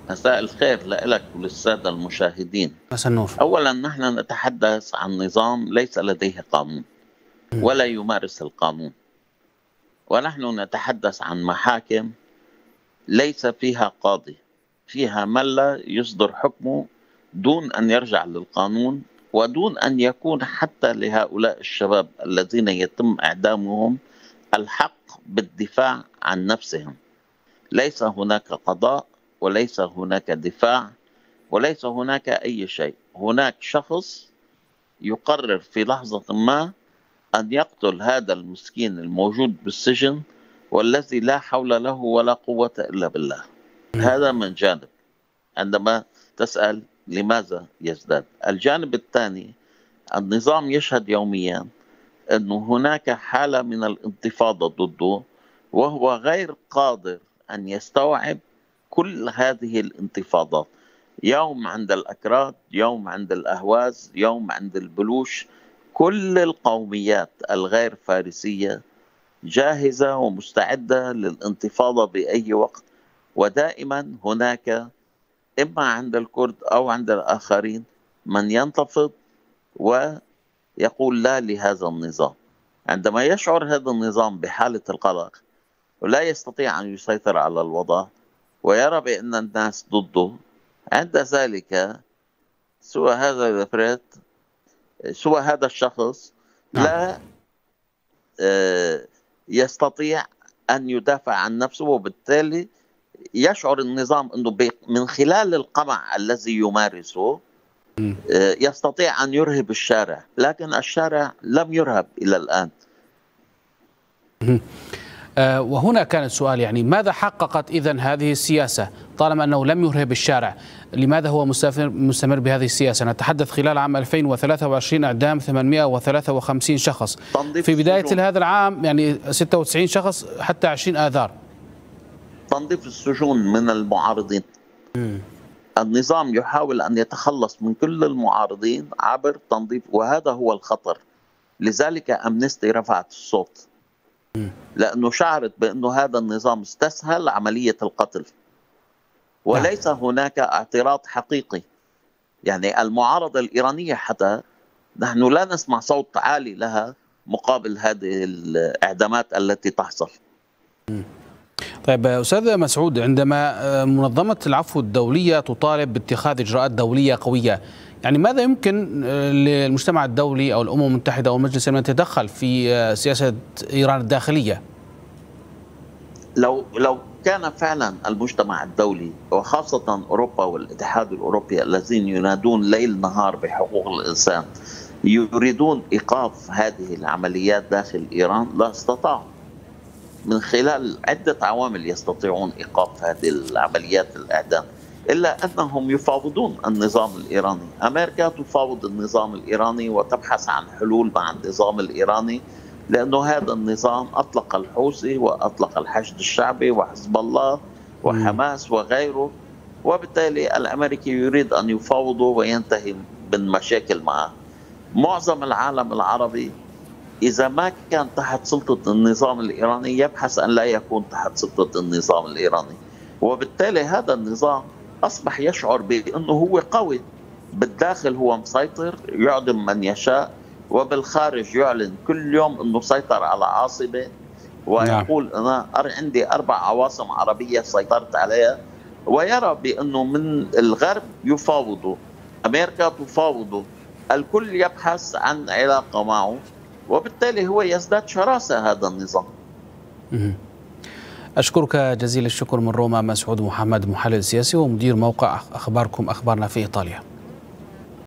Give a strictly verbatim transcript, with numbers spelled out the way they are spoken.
مساء الخير لك وللسادة المشاهدين. مساء النور. أولا نحن نتحدث عن نظام ليس لديه قانون ولا يمارس القانون، ونحن نتحدث عن محاكم ليس فيها قاضي، فيها من لا يصدر حكمه دون أن يرجع للقانون، ودون أن يكون حتى لهؤلاء الشباب الذين يتم إعدامهم الحق بالدفاع عن نفسهم. ليس هناك قضاء وليس هناك دفاع وليس هناك أي شيء. هناك شخص يقرر في لحظة ما أن يقتل هذا المسكين الموجود بالسجن والذي لا حول له ولا قوة إلا بالله. هذا من جانب. عندما تسأل لماذا يزداد، الجانب الثاني النظام يشهد يوميا أن هناك حالة من الانتفاضة ضده، وهو غير قادر أن يستوعب كل هذه الانتفاضات. يوم عند الأكراد، يوم عند الأهواز، يوم عند البلوش، كل القوميات الغير فارسية جاهزة ومستعدة للانتفاضة بأي وقت، ودائما هناك إما عند الكرد أو عند الآخرين من ينتفض ويقول لا لهذا النظام. عندما يشعر هذا النظام بحالة القلق ولا يستطيع أن يسيطر على الوضع ويرى بأن الناس ضده، عند ذلك سوى هذا الفريد سوى هذا الشخص لا يستطيع أن يدافع عن نفسه، وبالتالي يشعر النظام أنه من خلال القمع الذي يمارسه يستطيع أن يرهب الشارع، لكن الشارع لم يرهب إلى الآن. وهنا كان السؤال، يعني ماذا حققت إذن هذه السياسة طالما أنه لم يرهب الشارع؟ لماذا هو مستمر بهذه السياسة؟ نتحدث خلال عام ألفين وثلاثة وعشرين إعدام ثمانمئة وثلاثة وخمسين شخص، في بداية هذا العام يعني ستة وتسعين شخص حتى عشرين آذار. تنظيف السجون من المعارضين. م. النظام يحاول أن يتخلص من كل المعارضين عبر تنظيف، وهذا هو الخطر. لذلك أمنستي رفعت الصوت، لأنه شعرت بأنه هذا النظام استسهل عملية القتل وليس هناك اعتراض حقيقي. يعني المعارضة الإيرانية حتى نحن لا نسمع صوت عالي لها مقابل هذه الإعدامات التي تحصل. طيب أستاذ مسعود، عندما منظمة العفو الدولية تطالب باتخاذ إجراءات دولية قوية، يعني ماذا يمكن للمجتمع الدولي أو الأمم المتحدة أو المجلس أن يتدخل في سياسة إيران الداخلية؟ لو لو كان فعلا المجتمع الدولي وخاصة أوروبا والاتحاد الأوروبي الذين ينادون ليل نهار بحقوق الإنسان يريدون إيقاف هذه العمليات داخل إيران لا استطاعوا. من خلال عدة عوامل يستطيعون إيقاف هذه العمليات الإعدام، إلا أنهم يفاوضون النظام الإيراني. أمريكا تفاوض النظام الإيراني وتبحث عن حلول مع النظام الإيراني، لأنه هذا النظام أطلق الحوثي وأطلق الحشد الشعبي وحزب الله وحماس وغيره، وبالتالي الأمريكي يريد أن يفاوضه وينتهي من مشاكل معه. معظم العالم العربي إذا ما كان تحت سلطة النظام الإيراني يبحث أن لا يكون تحت سلطة النظام الإيراني، وبالتالي هذا النظام أصبح يشعر بأنه هو قوي. بالداخل هو مسيطر يعدم من يشاء، وبالخارج يعلن كل يوم أنه سيطر على عاصمة ويقول أنا عندي أربع عواصم عربية سيطرت عليها، ويرى بأنه من الغرب يفاوضه، أمريكا تفاوضه، الكل يبحث عن علاقة معه، وبالتالي هو يزداد شراسة هذا النظام. أشكرك جزيل الشكر من روما مسعود محمد، محلل سياسي ومدير موقع أخباركم أخبارنا في إيطاليا.